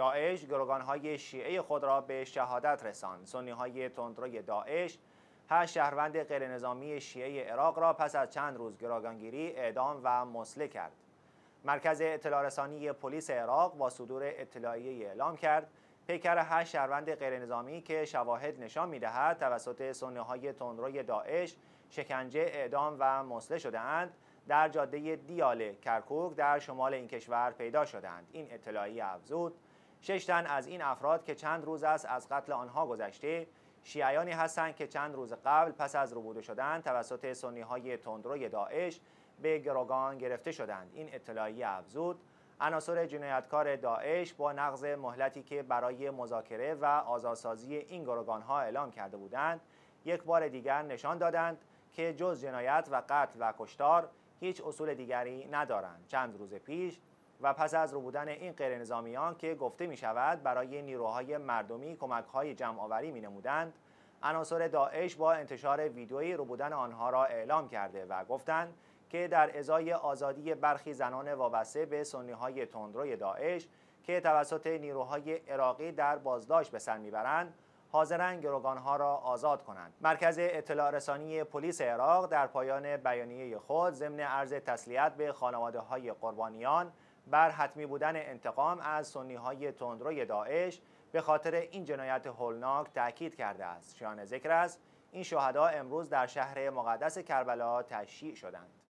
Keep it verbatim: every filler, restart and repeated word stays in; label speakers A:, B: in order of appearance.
A: داعش گروگانهای شیعه خود را به شهادت رساند. سنی‌های تندروی داعش هشت شهروند غیرنظامی شیعه عراق را پس از چند روز گروگانگیری اعدام و مسلح کرد. مرکز اطلاع رسانی پلیس عراق با صدور اطلاعیه اعلام کرد پیکر هشت شهروند غیرنظامی که شواهد نشان می‌دهد توسط سنی‌های تندروی داعش شکنجه، اعدام و مسلح شده‌اند، در جاده دیاله کرکوک در شمال این کشور پیدا شدند. این اطلاعیه افزود شش تن از این افراد که چند روز است از قتل آنها گذشته، شیعیانی هستند که چند روز قبل پس از ربوده شدن توسط سنی‌های تندروی داعش به گروگان گرفته شدند. این اطلاعیه افزود عناصر جنایتکار داعش با نقض مهلتی که برای مذاکره و آزادسازی این گروگانها اعلام کرده بودند، یک بار دیگر نشان دادند که جز جنایت و قتل و کشتار هیچ اصول دیگری ندارند. چند روز پیش و پس از ربودن این غیرنظامیان که گفته می شود برای نیروهای مردمی کمک‌های جمع‌آوری می‌نمودند، عناصر داعش با انتشار ویدئویی ربودن آنها را اعلام کرده و گفتند که در ازای آزادی برخی زنان وابسته به سنی‌های تندروی داعش که توسط نیروهای عراقی در بازداشت به سر میبرند، حاضرند گروگانها را آزاد کنند. مرکز اطلاع رسانی پلیس عراق در پایان بیانیه خود ضمن عرض تسلیت به خانواده‌های قربانیان بر حتمی بودن انتقام از سنی‌های تندروی داعش به خاطر این جنایت هولناک تاکید کرده است. شایان ذکر است این شهدا امروز در شهر مقدس کربلا تشییع شدند.